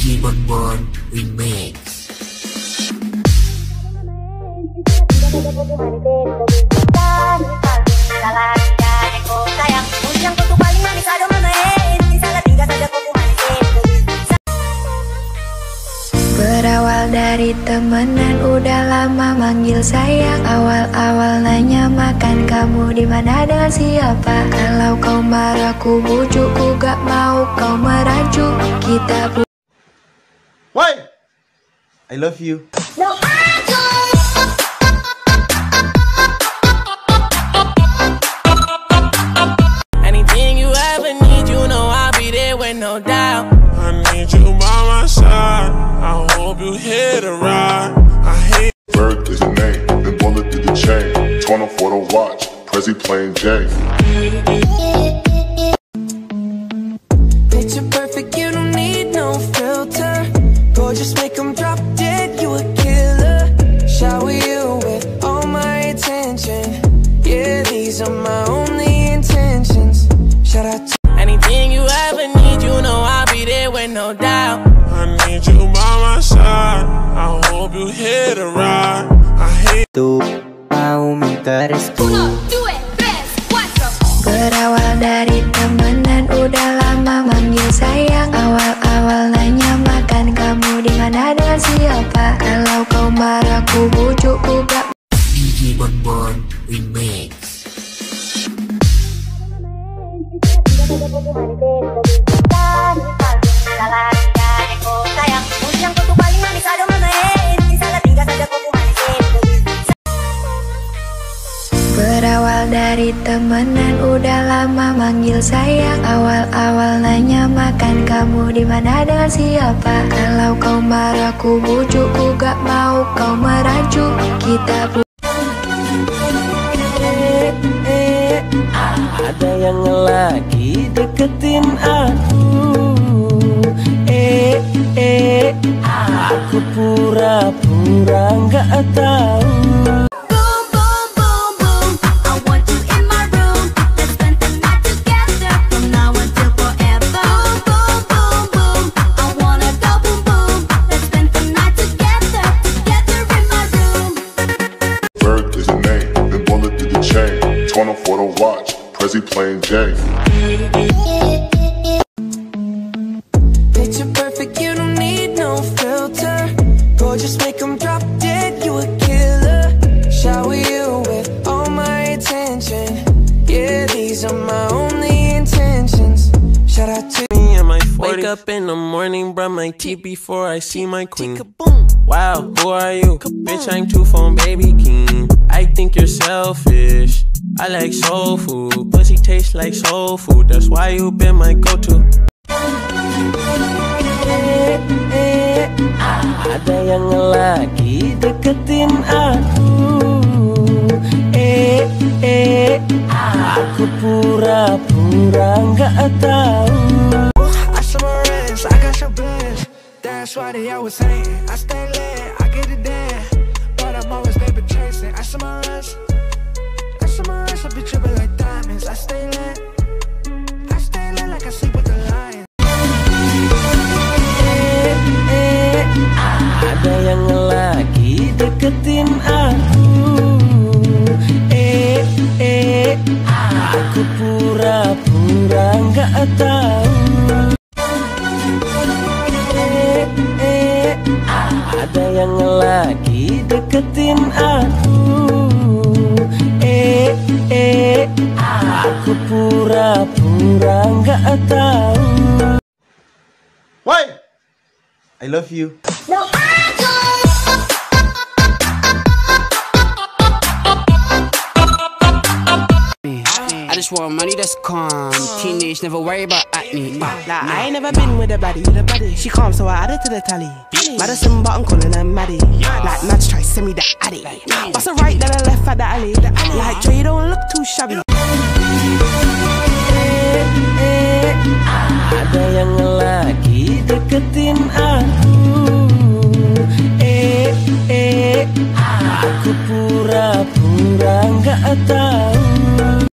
Digimon Remix. Berawal dari temenan, udah lama manggil sayang. Awal-awal nanya makan kamu di mana dengan siapa. Kalau kau marah ku bujuk, ku gak mau kau merajuk. Kita Why? I love you. No, anything you ever need, you know I'll be there with no doubt. I need you by my side. I hope you hit a ride. I hate Bird is a name, then bullet through the chain. Torn for the watch, Prezi plain Jane. Picture perfect, you don't need no filter. Gorgeous, make them drop dead, you a killer. Shower you with all my attention. Yeah, these are my only intentions. Shout out to anything you ever need, you know I'll be there with no doubt. I need you by my side. I hope you hit a ride. I hate Tu mau minta restu. berawal dari temenan, udah lama manggil sayang. Awal-awal nanya makan kamu di mana dengan siapa. Kalau kau marah ku bujuk, ku gak Digimon Remix. Berawal dari temenan, udah lama manggil sayang. Awal-awal nanya makan kamu di mana dengan siapa. Kalau kau marah ku bujuk, ku gak mau kau merajuk. Kita ada yang lagi deketin aku. Aku pura-pura nggak tahu. Bird is a name, then bullet through the chain. Torn for the watch, Prezi plain Jane. Picture perfect, you don't need no filter. Gorgeous, make them drop dead, you a killer. Shower you with all my attention. Yeah, these are my only intentions. Shout out to me and my 40. wake up in the morning, brush my teeth before I see my queen. Wow, who are you? Bitch, I'm too phone baby king. I think you're selfish. I like soul food. Pussy tastes like soul food. That's why you been my go-to. Ada yang lagi deketin aku. Aku pura-pura nggak tahu. I saw my wrist, I got your bliss. That's why they always saying I stay lit, I get it in, but I'm always paper chasing. I saw my wrist, I be tripping like diamonds. I stay lit like I sleep with the lion. Ada yang lagi deketin aku. Aku pura-pura nggak tahu. Ada yang lagi deketin aku. Aku pura-pura nggak tahu. Why? I love you. I just want money that's calm. Teenage, never worry about acne. I ain't never been with a baddie. She calm, so I added to the tally. Madison, but I'm calling her Maddie. Like Mads try send me the addy. Bust a right, then I left at the alley. Like Joe, you don't look too shabby.